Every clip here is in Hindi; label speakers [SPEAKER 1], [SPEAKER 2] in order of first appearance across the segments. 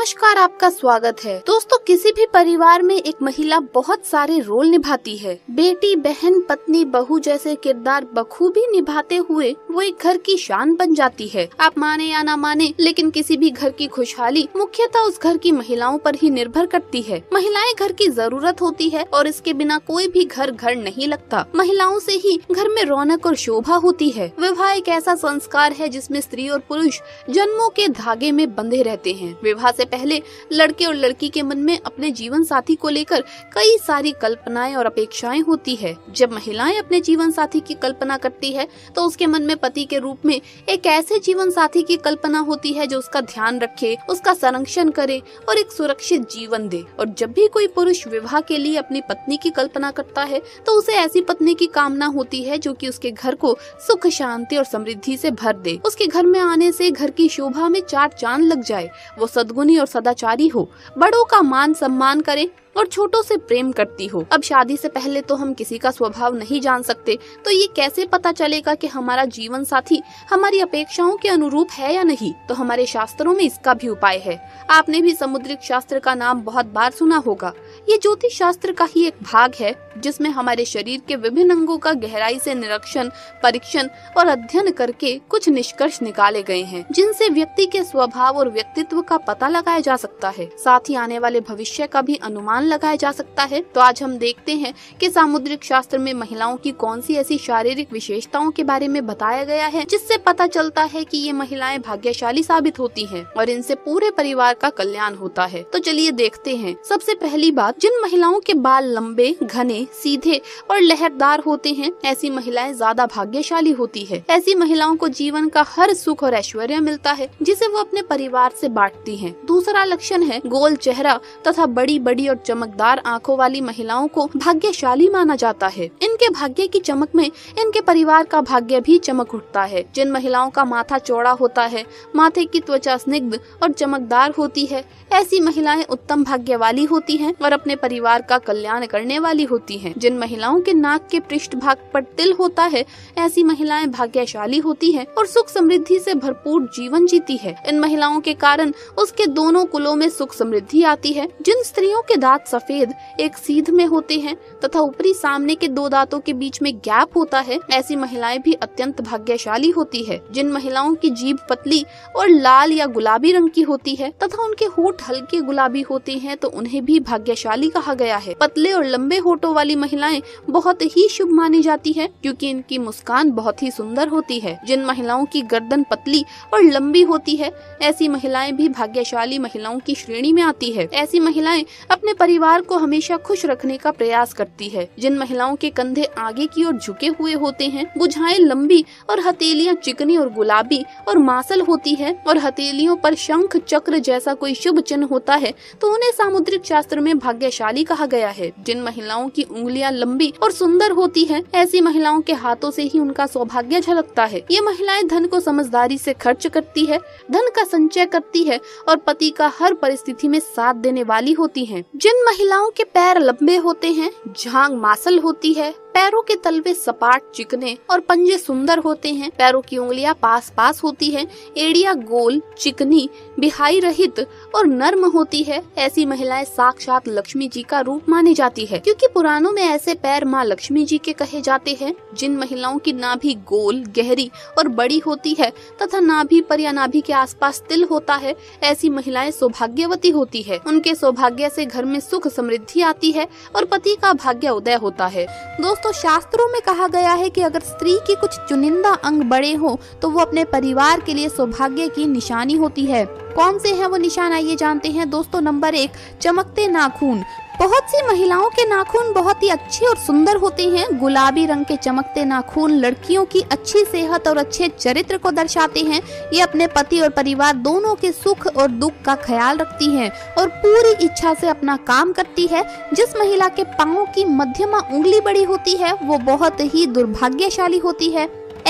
[SPEAKER 1] नमस्कार, आपका स्वागत है। दोस्तों, किसी भी परिवार में एक महिला बहुत सारे रोल निभाती है। बेटी, बहन, पत्नी, बहू जैसे किरदार बखूबी निभाते हुए वो एक घर की शान बन जाती है। आप माने या ना माने, लेकिन किसी भी घर की खुशहाली मुख्यतः उस घर की महिलाओं पर ही निर्भर करती है। महिलाएं घर की जरूरत होती है और इसके बिना कोई भी घर घर नहीं लगता। महिलाओं से ही घर में रौनक और शोभा होती है। विवाह एक ऐसा संस्कार है जिसमें स्त्री और पुरुष जन्मों के धागे में बंधे रहते हैं। विवाह से पहले लड़के और लड़की के मन में अपने जीवन साथी को लेकर कई सारी कल्पनाएं और अपेक्षाएं होती है। जब महिलाएं अपने जीवन साथी की कल्पना करती है तो उसके मन में पति के रूप में एक ऐसे जीवन साथी की कल्पना होती है जो उसका ध्यान रखे, उसका संरक्षण करे और एक सुरक्षित जीवन दे। और जब भी कोई पुरुष विवाह के लिए अपनी पत्नी की कल्पना करता है तो उसे ऐसी पत्नी की कामना होती है जो कि उसके घर को सुख, शांति और समृद्धि से भर दे। उसके घर में आने से घर की शोभा में चार चांद लग जाए। वो सद्गुणी और सदाचारी हो, बड़ों का मान सम्मान करे और छोटों से प्रेम करती हो। अब शादी से पहले तो हम किसी का स्वभाव नहीं जान सकते, तो ये कैसे पता चलेगा कि हमारा जीवन साथी हमारी अपेक्षाओं के अनुरूप है या नहीं? तो हमारे शास्त्रों में इसका भी उपाय है। आपने भी समुद्रिक शास्त्र का नाम बहुत बार सुना होगा। ये ज्योतिष शास्त्र का ही एक भाग है जिसमें हमारे शरीर के विभिन्न अंगों का गहराई से निरीक्षण, परीक्षण और अध्ययन करके कुछ निष्कर्ष निकाले गए हैं, जिनसे व्यक्ति के स्वभाव और व्यक्तित्व का पता लगाया जा सकता है। साथ ही आने वाले भविष्य का भी अनुमान लगाया जा सकता है। तो आज हम देखते हैं कि सामुद्रिक शास्त्र में महिलाओं की कौन सी ऐसी शारीरिक विशेषताओं के बारे में बताया गया है जिससे पता चलता है कि ये महिलाएं भाग्यशाली साबित होती हैं और इनसे पूरे परिवार का कल्याण होता है। तो चलिए देखते हैं। सबसे पहली बात, जिन महिलाओं के बाल लंबे, घने, सीधे और लहरदार होते हैं, ऐसी महिलाएं ज्यादा भाग्यशाली होती है। ऐसी महिलाओं को जीवन का हर सुख और ऐश्वर्य मिलता है जिसे वो अपने परिवार से बांटती हैं। दूसरा लक्षण है गोल चेहरा तथा बड़ी बड़ी और चमकदार आंखों वाली महिलाओं को भाग्यशाली माना जाता है। इनके भाग्य की चमक में इनके परिवार का भाग्य भी चमक उठता है। जिन महिलाओं का माथा चौड़ा होता है, माथे की त्वचा स्निग्ध और चमकदार होती है, ऐसी महिलाएं उत्तम भाग्य वाली होती हैं और अपने परिवार का कल्याण करने वाली होती हैं। जिन महिलाओं के नाक के पृष्ठ भाग पर तिल होता है, ऐसी महिलाएं भाग्यशाली होती हैं और सुख समृद्धि से भरपूर जीवन जीती है। इन महिलाओं के कारण उसके दोनों कुलों में सुख समृद्धि आती है। जिन स्त्रियों के दांत सफेद एक सीध में होते हैं तथा ऊपरी सामने के दो दांतों के बीच में गैप होता है, ऐसी महिलाएं भी अत्यंत भाग्यशाली होती है। जिन महिलाओं की जीभ पतली और लाल या गुलाबी रंग की होती है तथा उनके होठ हल्के गुलाबी होते हैं तो उन्हें भी भाग्यशाली कहा गया है। पतले और लंबे होठों वाली महिलाएं बहुत ही शुभ मानी जाती है क्योंकि इनकी मुस्कान बहुत ही सुंदर होती है। जिन महिलाओं की गर्दन पतली और लंबी होती है, ऐसी महिलाएं भी भाग्यशाली महिलाओं की श्रेणी में आती है। ऐसी महिलाएं अपने परिवार को हमेशा खुश रखने का प्रयास करती है। जिन महिलाओं के कंधे आगे की ओर झुके हुए होते हैं, भुजाएं लंबी और हथेलियां चिकनी और गुलाबी और मांसल होती है और हथेलियों पर शंख चक्र जैसा कोई शुभ चिन्ह होता है, तो उन्हें सामुद्रिक शास्त्र में भाग्यशाली कहा गया है। जिन महिलाओं की उंगलियां लंबी और सुंदर होती हैं, ऐसी महिलाओं के हाथों से ही उनका सौभाग्य झलकता है। ये महिलाएं धन को समझदारी से खर्च करती है, धन का संचय करती है और पति का हर परिस्थिति में साथ देने वाली होती हैं। जिन महिलाओं के पैर लंबे होते हैं, जांघ मांसल होती है, पैरों के तलवे सपाट, चिकने और पंजे सुंदर होते हैं, पैरों की उंगलियां पास पास होती हैं, एड़ियां गोल, चिकनी, बिहाई रहित और नर्म होती है, ऐसी महिलाएं साक्षात लक्ष्मी जी का रूप मानी जाती है क्योंकि पुराणों में ऐसे पैर माँ लक्ष्मी जी के कहे जाते हैं। जिन महिलाओं की नाभि गोल, गहरी और बड़ी होती है तथा नाभि पर या नाभि के आसपास तिल होता है, ऐसी महिलाएं सौभाग्यवती होती है। उनके सौभाग्य से घर में सुख समृद्धि आती है और पति का भाग्य उदय होता है। दोस्तों, शास्त्रों में कहा गया है कि अगर स्त्री की कुछ चुनिंदा अंग बड़े हो तो वो अपने परिवार के लिए सौभाग्य की निशानी होती है। कौन से हैं वो निशान, आइए जानते हैं। दोस्तों, नंबर 1, चमकते नाखून। बहुत सी महिलाओं के नाखून बहुत ही अच्छे और सुंदर होते हैं। गुलाबी रंग के चमकते नाखून लड़कियों की अच्छी सेहत और अच्छे चरित्र को दर्शाते हैं। ये अपने पति और परिवार दोनों के सुख और दुख का ख्याल रखती हैं और पूरी इच्छा से अपना काम करती है। जिस महिला के पांव की मध्यमा उंगली बड़ी होती है वो बहुत ही दुर्भाग्यशाली होती है।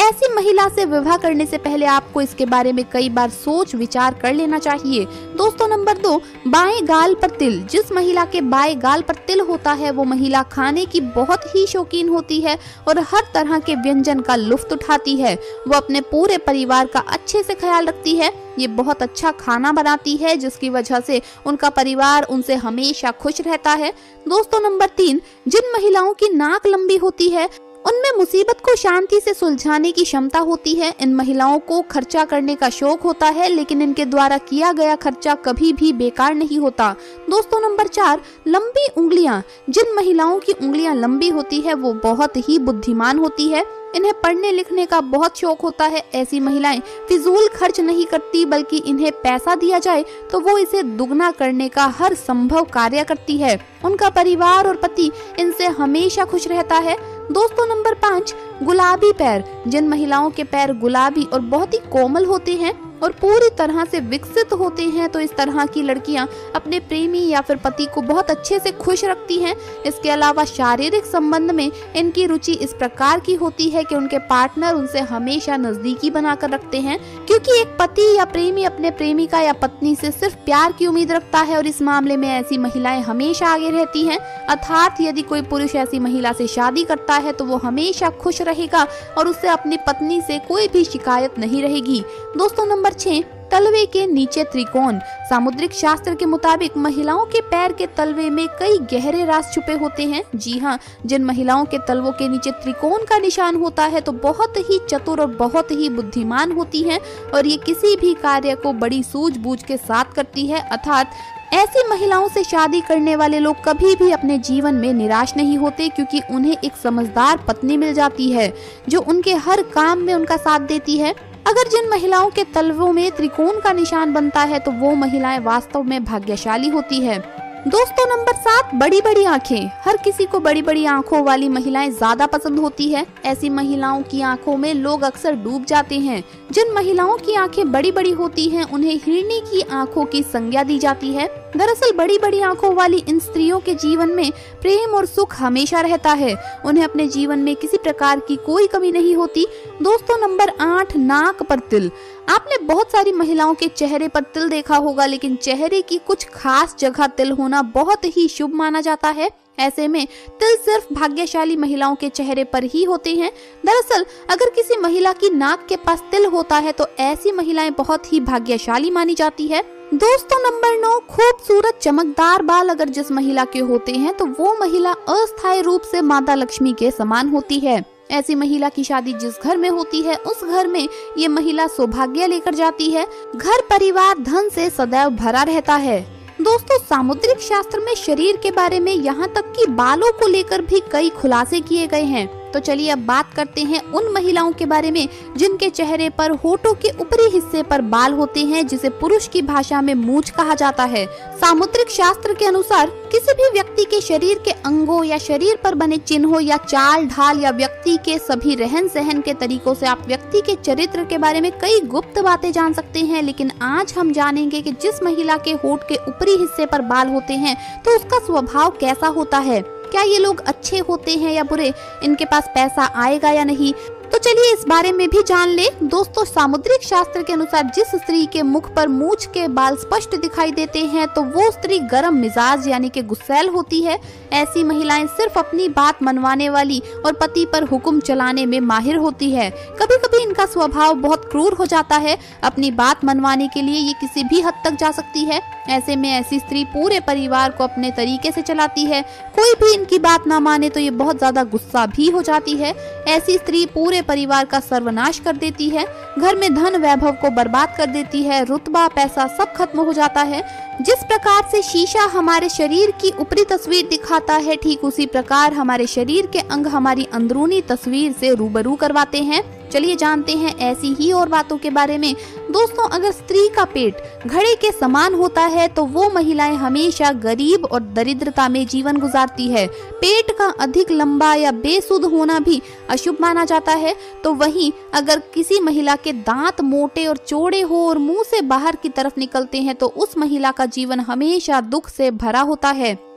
[SPEAKER 1] ऐसी महिला से विवाह करने से पहले आपको इसके बारे में कई बार सोच विचार कर लेना चाहिए। दोस्तों नंबर 2, बाएं गाल पर तिल। जिस महिला के बाएं गाल पर तिल होता है वो महिला खाने की बहुत ही शौकीन होती है और हर तरह के व्यंजन का लुत्फ उठाती है। वो अपने पूरे परिवार का अच्छे से ख्याल रखती है। ये बहुत अच्छा खाना बनाती है जिसकी वजह से उनका परिवार उनसे हमेशा खुश रहता है। दोस्तों नंबर 3, जिन महिलाओं की नाक लंबी होती है उनमें मुसीबत को शांति से सुलझाने की क्षमता होती है। इन महिलाओं को खर्चा करने का शौक होता है लेकिन इनके द्वारा किया गया खर्चा कभी भी बेकार नहीं होता। दोस्तों नंबर 4, लंबी उंगलियां। जिन महिलाओं की उंगलियां लंबी होती है वो बहुत ही बुद्धिमान होती है। इन्हें पढ़ने लिखने का बहुत शौक होता है। ऐसी महिलाएं फिजूल खर्च नहीं करती बल्कि इन्हें पैसा दिया जाए तो वो इसे दुगना करने का हर संभव कार्य करती है। उनका परिवार और पति इनसे हमेशा खुश रहता है। दोस्तों नंबर 5, गुलाबी पैर। जिन महिलाओं के पैर गुलाबी और बहुत ही कोमल होते हैं और पूरी तरह से विकसित होते हैं तो इस तरह की लड़कियां अपने प्रेमी या फिर पति को बहुत अच्छे से खुश रखती हैं। इसके अलावा शारीरिक संबंध में इनकी रुचि इस प्रकार की होती है कि उनके पार्टनर उनसे हमेशा नजदीकी बनाकर रखते हैं, क्योंकि एक पति या प्रेमी अपने प्रेमिका या पत्नी से सिर्फ प्यार की उम्मीद रखता है और इस मामले में ऐसी महिलाएं हमेशा आगे रहती हैं। अर्थात यदि कोई पुरुष ऐसी महिला से शादी करता है तो वो हमेशा खुश रहेगा और उससे अपनी पत्नी से कोई भी शिकायत नहीं रहेगी। दोस्तों नंबर 6, तलवे के नीचे त्रिकोण। सामुद्रिक शास्त्र के मुताबिक महिलाओं के पैर के तलवे में कई गहरे राज छुपे होते हैं। जी हाँ, जिन महिलाओं के तलवों के नीचे त्रिकोण का निशान होता है तो बहुत ही चतुर और बहुत ही बुद्धिमान होती हैं और ये किसी भी कार्य को बड़ी सूझबूझ के साथ करती है। अर्थात ऐसी महिलाओं से शादी करने वाले लोग कभी भी अपने जीवन में निराश नहीं होते, क्योंकि उन्हें एक समझदार पत्नी मिल जाती है जो उनके हर काम में उनका साथ देती है। अगर जिन महिलाओं के तलवों में त्रिकोण का निशान बनता है तो वो महिलाएं वास्तव में भाग्यशाली होती है। दोस्तों नंबर 7, बड़ी बड़ी आंखें। हर किसी को बड़ी बड़ी आंखों वाली महिलाएं ज्यादा पसंद होती है। ऐसी महिलाओं की आंखों में लोग अक्सर डूब जाते हैं। जिन महिलाओं की आंखें बड़ी बड़ी होती हैं उन्हें हिरनी की आंखों की संज्ञा दी जाती है। दरअसल बड़ी बड़ी आंखों वाली इन स्त्रियों के जीवन में प्रेम और सुख हमेशा रहता है। उन्हें अपने जीवन में किसी प्रकार की कोई कमी नहीं होती। दोस्तों नंबर 8, नाक पर तिल। आपने बहुत सारी महिलाओं के चेहरे पर तिल देखा होगा, लेकिन चेहरे की कुछ खास जगह तिल होना बहुत ही शुभ माना जाता है। ऐसे में तिल सिर्फ भाग्यशाली महिलाओं के चेहरे पर ही होते हैं। दरअसल अगर किसी महिला की नाक के पास तिल होता है तो ऐसी महिलाएं बहुत ही भाग्यशाली मानी जाती है। दोस्तों नंबर 9, खूबसूरत चमकदार बाल अगर जिस महिला के होते हैं तो वो महिला अस्थायी रूप से माता लक्ष्मी के समान होती है। ऐसी महिला की शादी जिस घर में होती है उस घर में ये महिला सौभाग्य लेकर जाती है। घर परिवार धन से सदैव भरा रहता है। दोस्तों सामुद्रिक शास्त्र में शरीर के बारे में यहाँ तक कि बालों को लेकर भी कई खुलासे किए गए हैं। तो चलिए अब बात करते हैं उन महिलाओं के बारे में जिनके चेहरे पर होठों के ऊपरी हिस्से पर बाल होते हैं, जिसे पुरुष की भाषा में मूंछ कहा जाता है। सामुद्रिक शास्त्र के अनुसार किसी भी व्यक्ति के शरीर के अंगों या शरीर पर बने चिन्हों या चाल ढाल या व्यक्ति के सभी रहन सहन के तरीकों से आप व्यक्ति के चरित्र के बारे में कई गुप्त बातें जान सकते हैं। लेकिन आज हम जानेंगे कि जिस महिला के होठ के ऊपरी हिस्से पर बाल होते हैं तो उसका स्वभाव कैसा होता है, क्या ये लोग अच्छे होते हैं या बुरे, इनके पास पैसा आएगा या नहीं। तो चलिए इस बारे में भी जान ले। दोस्तों सामुद्रिक शास्त्र के अनुसार जिस स्त्री के मुख पर मूंछ के बाल स्पष्ट दिखाई देते हैं तो वो स्त्री गर्म मिजाज यानी कि गुस्सैल होती है। ऐसी महिलाएं सिर्फ अपनी बात मनवाने वाली और पति पर हुक्म चलाने में माहिर होती है। कभी कभी इनका स्वभाव बहुत क्रूर हो जाता है। अपनी बात मनवाने के लिए ये किसी भी हद तक जा सकती है। ऐसे में ऐसी स्त्री पूरे परिवार को अपने तरीके से चलाती है। कोई भी इनकी बात ना माने तो ये बहुत ज्यादा गुस्सा भी हो जाती है। ऐसी स्त्री पूरे परिवार का सर्वनाश कर देती है, घर में धन वैभव को बर्बाद कर देती है, रुतबा पैसा सब खत्म हो जाता है। जिस प्रकार से शीशा हमारे शरीर की ऊपरी तस्वीर दिखाता है, ठीक उसी प्रकार हमारे शरीर के अंग हमारी अंदरूनी तस्वीर से रूबरू करवाते हैं। चलिए जानते हैं ऐसी ही और बातों के बारे में। दोस्तों अगर स्त्री का पेट घड़े के समान होता है तो वो महिलाएं हमेशा गरीब और दरिद्रता में जीवन गुजारती है। पेट का अधिक लंबा या बेसुध होना भी अशुभ माना जाता है। तो वहीं अगर किसी महिला के दांत मोटे और चौड़े हो और मुंह से बाहर की तरफ निकलते हैं तो उस महिला का जीवन हमेशा दुख से भरा होता है।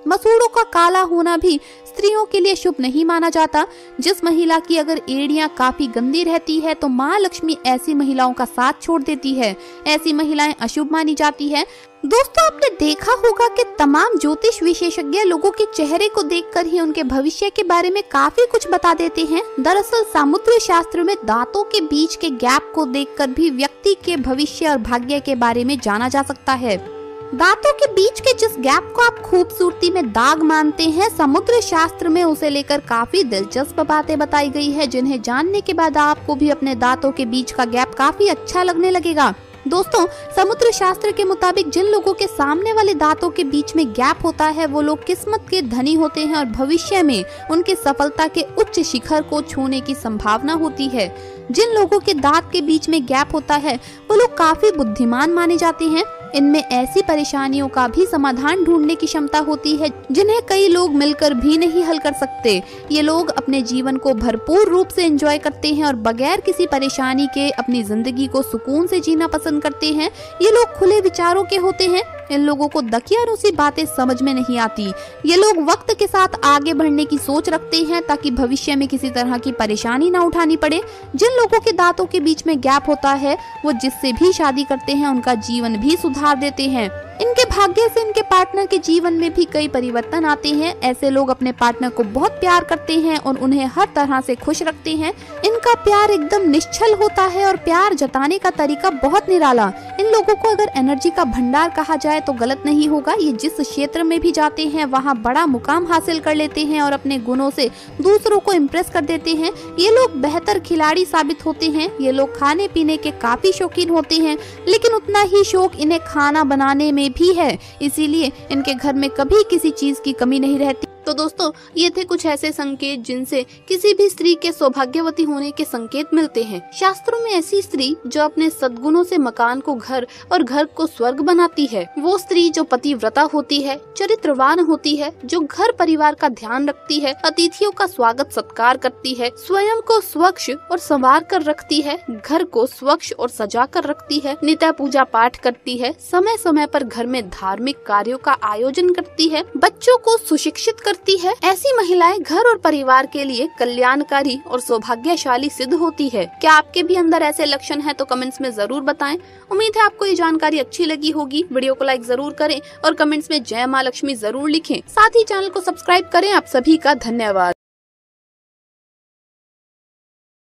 [SPEAKER 1] मसूड़ों का काला होना भी स्त्रियों के लिए शुभ नहीं माना जाता। जिस महिला की अगर एड़ियां काफी गंदी रहती है तो माँ लक्ष्मी ऐसी महिलाओं का साथ छोड़ देती है। ऐसी महिलाएं अशुभ मानी जाती है। दोस्तों, आपने देखा होगा कि तमाम ज्योतिष विशेषज्ञ लोगों के चेहरे को देखकर ही उनके भविष्य के बारे में काफी कुछ बता देते हैं। दरअसल समुद्र शास्त्र में दांतों के बीच के गैप को देखकर भी व्यक्ति के भविष्य और भाग्य के बारे में जाना जा सकता है। दांतों के बीच के जिस गैप को आप खूबसूरती में दाग मानते हैं, समुद्र शास्त्र में उसे लेकर काफी दिलचस्प बातें बताई गई है, जिन्हें जानने के बाद आपको भी अपने दांतों के बीच का गैप काफी अच्छा लगने लगेगा। दोस्तों, समुद्र शास्त्र के मुताबिक जिन लोगों के सामने वाले दांतों के बीच में गैप होता है वो लोग किस्मत के धनी होते हैं और भविष्य में उनके सफलता के उच्च शिखर को छूने की संभावना होती है। जिन लोगों के दांत के बीच में गैप होता है वो लोग काफी बुद्धिमान माने जाते हैं। इनमें ऐसी परेशानियों का भी समाधान ढूंढने की क्षमता होती है जिन्हें कई लोग मिलकर भी नहीं हल कर सकते। ये लोग अपने जीवन को भरपूर रूप से एंजॉय करते हैं और बगैर किसी परेशानी के अपनी जिंदगी को सुकून से जीना पसंद करते हैं। ये लोग खुले विचारों के होते हैं। इन लोगों को दकियानूसी बातें समझ में नहीं आती। ये लोग वक्त के साथ आगे बढ़ने की सोच रखते हैं ताकि भविष्य में किसी तरह की परेशानी ना उठानी पड़े। जिन लोगों के दांतों के बीच में गैप होता है वो जिससे भी शादी करते हैं उनका जीवन भी सुधार देते हैं। इनके भाग्य से इनके पार्टनर के जीवन में भी कई परिवर्तन आते हैं। ऐसे लोग अपने पार्टनर को बहुत प्यार करते हैं और उन्हें हर तरह से खुश रखते हैं। इनका प्यार एकदम निश्चल होता है और प्यार जताने का तरीका बहुत निराला। इन लोगों को अगर एनर्जी का भंडार कहा जाए तो गलत नहीं होगा। ये जिस क्षेत्र में भी जाते हैं वहाँ बड़ा मुकाम हासिल कर लेते हैं और अपने गुणों से दूसरों को इम्प्रेस कर देते हैं। ये लोग बेहतर खिलाड़ी साबित होते हैं। ये लोग खाने पीने के काफी शौकीन होते हैं, लेकिन उतना ही शौक इन्हें खाना बनाने में भी है। इसीलिए इनके घर में कभी किसी चीज की कमी नहीं रहती। तो दोस्तों, ये थे कुछ ऐसे संकेत जिनसे किसी भी स्त्री के सौभाग्यवती होने के संकेत मिलते हैं। शास्त्रों में ऐसी स्त्री जो अपने सद्गुणों से मकान को घर और घर को स्वर्ग बनाती है, वो स्त्री जो पतिव्रता होती है, चरित्रवान होती है, जो घर परिवार का ध्यान रखती है, अतिथियों का स्वागत सत्कार करती है, स्वयं को स्वच्छ और संवार कर रखती है, घर को स्वच्छ और सजा कर रखती है, नित्य पूजा पाठ करती है, समय समय पर घर में धार्मिक कार्यों का आयोजन करती है, बच्चों को सुशिक्षित करती है। ऐसी महिलाएं घर और परिवार के लिए कल्याणकारी और सौभाग्यशाली सिद्ध होती है। क्या आपके भी अंदर ऐसे लक्षण हैं तो कमेंट्स में जरूर बताएं। उम्मीद है आपको ये जानकारी अच्छी लगी होगी। वीडियो को लाइक जरूर करें और कमेंट्स में जय माँ लक्ष्मी जरूर लिखें। साथ ही चैनल को सब्सक्राइब करें। आप सभी का धन्यवाद।